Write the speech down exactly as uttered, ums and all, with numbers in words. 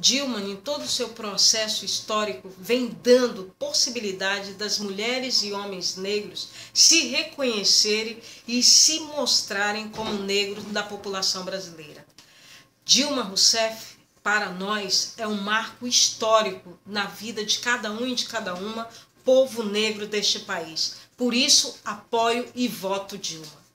Dilma, em todo o seu processo histórico, vem dando possibilidade das mulheres e homens negros se reconhecerem e se mostrarem como negros da população brasileira. Dilma Rousseff, para nós, é um marco histórico na vida de cada um e de cada uma, povo negro deste país. Por isso, apoio e voto Dilma.